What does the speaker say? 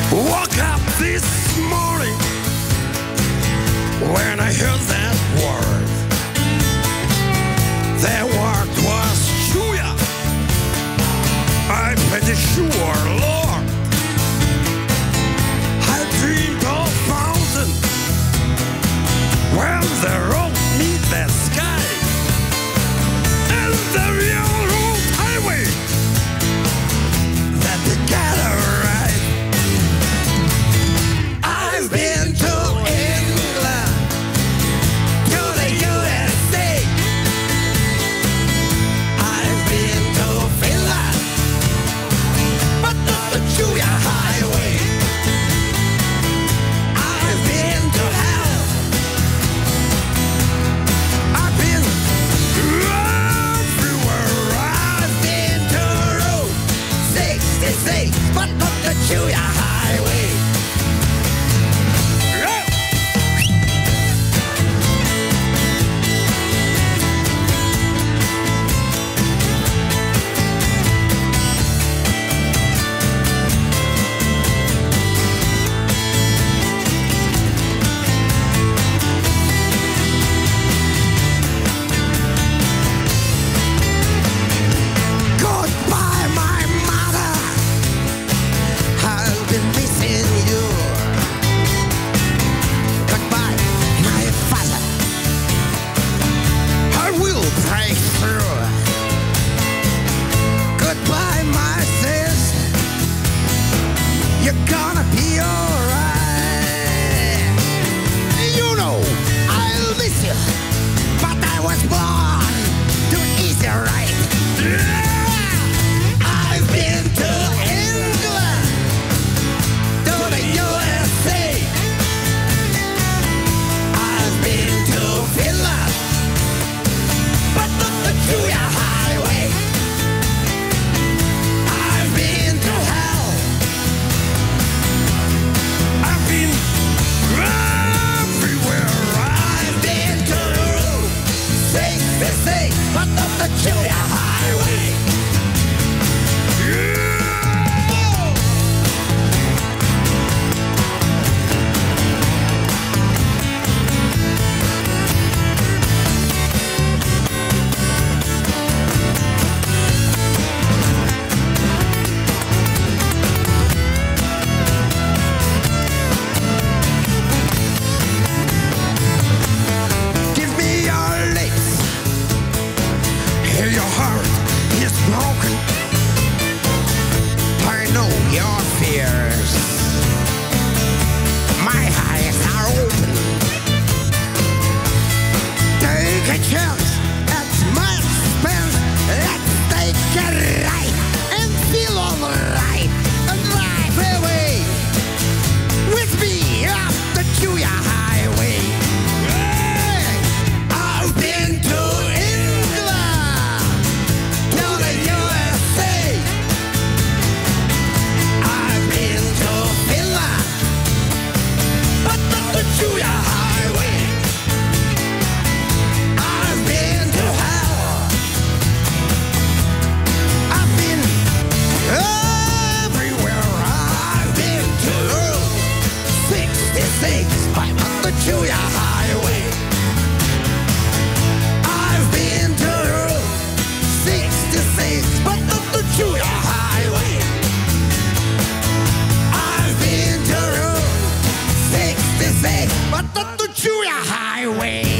Woke up this morning when I heard that word. That word was Chuya. I'm pretty sure, Lord. I dreamed of mountain when the road meet the sky and the railroad highway that they gotta ride. I've been to England, to the USA. I've been to Finland, but not the Chuya Highway. I've been to hell. I've been everywhere. I've been to Route 66, but not the Chuya Highway. Goodbye, my mother. I've been missing you. Goodbye, my father. I will break through. Goodbye, my sis. You're gonna be alright. You know I'll miss you, but I was born to easy right. I've been to England, to the USA. I've been to Finland, but not the Chuya Highway. I've been to hell. I've been everywhere. I've been to Route 66, but not the Chuya Highway. Yeah! Give me your lips. Hear your heart is broken. I know your fears. My eyes are open. Take a chance at my expense. Let's take a ride and feel alright and drive away with me up the Chuya Highway. Hey, I've been to England, to the USA. I've been to Finland, but not the Chuya Highway. I've been to hell. I've been everywhere. I've been to Route 66, but not the Chuya Highway. I've been to Route 66, but not the Chuya Highway. I've been to Route 66, but not the Chuya Highway.